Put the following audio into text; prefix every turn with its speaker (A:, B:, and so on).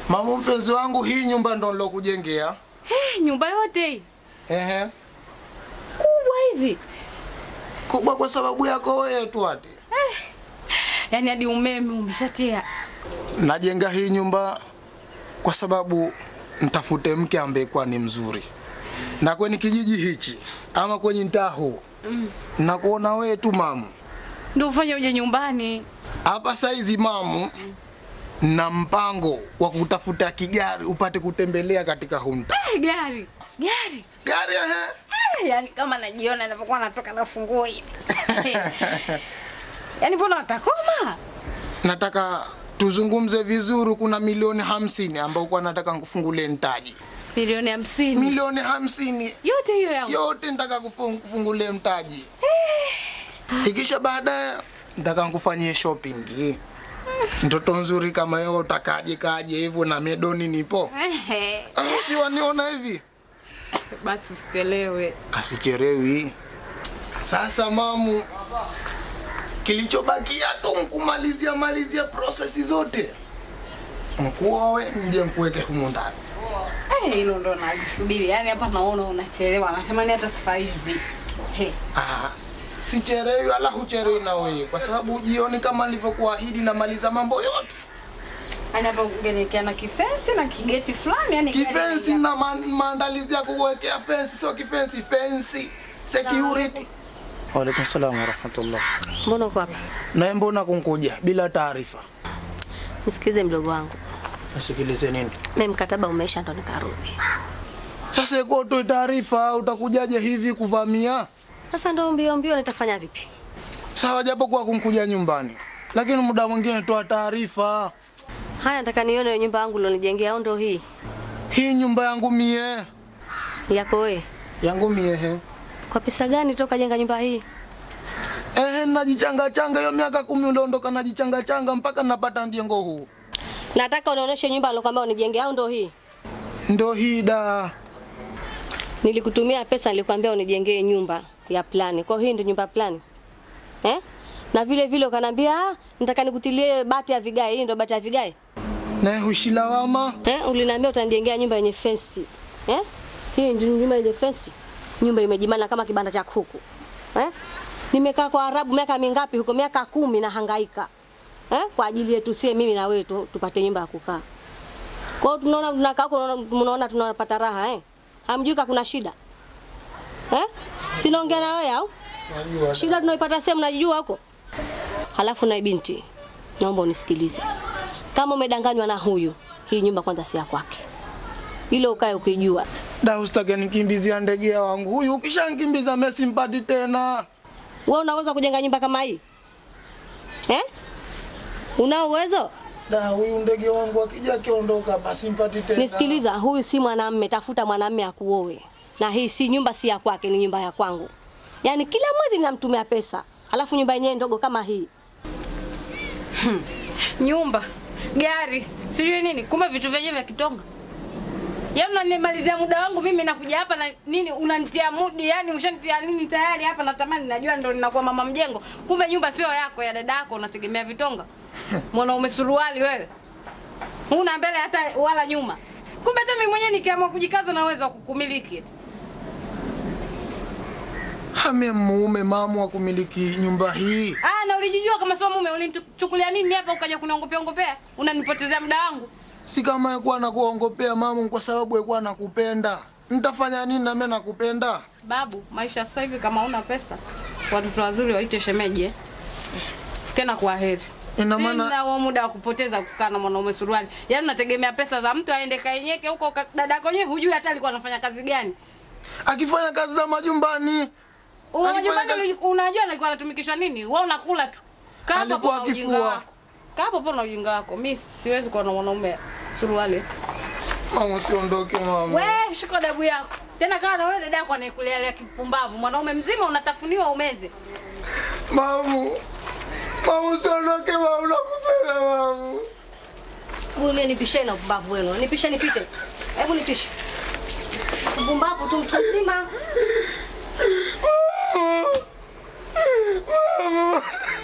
A: Mama mpenzi wangu, hii nyumba ndo nilokujengea.
B: Nyumba yote hii? Kubwa hivi?
A: Kubwa kwa sababu yako wewe tu ati.
B: Yaani hadi umeme umeshatia.
A: Najenga hii nyumba kwa sababu mtafute mke ambaye kwa ni mzuri. Na kwenye kijiji hichi ama kwenye mtaa huu. Na kuona wewe tu mamu.
B: Ndio ufanye uje nyumbani.
A: Hapa saizi mamu na mpango wa kutafuta kigari upate kutembelea katika humta.
B: Gari.
A: Gari
B: Yaani kama najiona ninapokuwa natoka na funguo hivi. Yaani mbona utakoma?
A: Nataka tuzungumze vizuri, kuna milioni 50 ambao kwa nataka nikufungulie mtaji.
B: Milioni 50.
A: Milioni 50.
B: Yote hiyo yangu.
A: Yote nataka kufungulie mtaji. Ikisha baadaye nataka nikufanyie shopping. Mtoto nzuri kama wewe utakaje hivyo na medoni nipo. Si waniona hivi?
B: Basi usichelewe.
A: Asichelewi. Sasa mamu, kilichobakia tu kumalizia process zote. Mkuoe nje nikuweke humu ndani.
B: Hilo ndo najisubiri. Yaani hapa naona unachelewa. Natamani hata sasa hivi.
A: Sichelewi wala huchelewi na wewe kwa sababu jioni kama nilivyokuahidi na maliza mambo yote.
B: Yaani hapa ungenekea na kifensi na kigeti fulani yani
A: kifensi na maandalizi ya kuwekea fence, sio kifensi, fence security. Wa alaykum salaam wa rahmatullah.
C: Mbona uko hapa?
A: Na mbona kunkuja bila taarifa?
C: Nisikize mdogo wangu.
A: Nisikilize nini?
C: Mimi mkataba umeisha ndo nikarudi.
A: Sasa uko tu taarifa utakujaje hivi kuvamia?
C: Sasa ndo mbio nitafanya vipi?
A: Sawa japo kwa kunkuja nyumbani. Lakini muda mwingine toa taarifa.
C: Haya nataka nione nyumba yangu ulionijengea au ndo hii?
A: Hii nyumba yangu mie.
C: Yako wewe?
A: Yangu mie.
C: Kwa pesa gani toka jenga nyumba hii?
A: Najichanga hiyo miaka 10 uliondoka najichanga mpaka napata mjengo huu.
C: Nataka unaoneshe nyumba alokuambia unijengea au ndo hii?
A: Ndo hii da.
C: Nilikutumia pesa nilikwambia unijengee nyumba ya plani. Kwa hiyo ndio nyumba plani. Na vile ukaniambia nataka nikutilie bati ya vigae. Hii ndio bati ya vigae.
A: Na hushilawama?
C: Uliniambia utanijengea nyumba yenye fence. Hii ndio nyumba yenye fence. Nyumba imejimana kama kibanda cha kuku. Nimekaa kwa Arabu miaka mingapi huko, miaka 10 na hangaika. Kwa ajili yetu sie mimi na wewe tupate nyumba ya kukaa. Kwa hiyo tunaona tunakaa huko tunaona tunapata raha Hamjui kuna shida. Sinaongea na wewe au?
A: Najua.
C: Shida tunaipata sehemu najua huko. Halafu na binti, naomba unisikilize. Kama umedanganywa na huyu, hii nyumba kwanza si ya kwake. Ile ukae ukijua.
A: Da usitake nikimbizia ndege wangu. Huyu ukishanikimbiza mimi simpati tena.
C: Wewe unaweza kujenga nyumba kama hii? Una uwezo?
A: Da huyu ndege wangu akija kiondoka basi simpati tena.
C: Nisikiliza, huyu si mwanamume, tafuta mwanamume akuoe. Na hii si nyumba si ya kwake, ni nyumba ya kwangu. Yaani kila mwezi ninamtumia pesa. Alafu nyumba yenyewe ndogo kama hii.
B: Nyumba, gari, sijui nini, kumbe vitu vyenyewe vya kitonga. Yaani unanimalizia muda wangu mimi nakuja hapa na nini unanitia mudi, yani ushanitia nini tayari hapa natamani najua ndo ninakuwa mama mjengo. Kumbe nyumba sio yako, ya dada yako, unategemea vitonga. Mwanaume suruali wewe. Huna mbele hata wala nyuma. Kumbe hata mimi mwenyewe nikiamua kujikaza na uwezo wa kukumiliki.
A: Hame mume mama wa kumiliki nyumba hii.
B: Na ulijijua kama sio mume ulinichukulia nini hapa ukaja kuniongopea? Unanipotezea muda wangu.
A: Si kama yekuwa nakuongopea mama kwa sababu yekuwa nakupenda. Nitafanya nini na mimi nakupenda?
B: Babu, maisha sasa hivi kama una pesa, watoto wazuri waite shemeje. Tena kwa heri.
A: Ina maana
B: sina huo muda wa kupoteza kukaa na mwanaume suruali. Yaani unategemea pesa za mtu aende kaenyeke huko dadako yeye hujui hata alikuwa anafanya kazi gani.
A: Akifanya kazi za majumbani.
B: Unajua alikuwa anatumikishwa nini? Wewe unakula tu.
A: Alikuwa akifua.
B: Kaa hapo na ujinga wako. Mimi siwezi kuwa na mwanaume suruali.
A: Mama usiondoke mama.
B: Wewe shika dabu yako. Tena kama na wewe dada yako anaikulia kipumbavu. Mwanaume mzima unatafuniwa umeze.
A: Mama usiondoke mama, unakupenda mama.
C: Wewe nipishe na upumbavu wenu. Nipishe nipite. Hebu nitishe. Upumbavu tu mtu mzima.
A: Mama.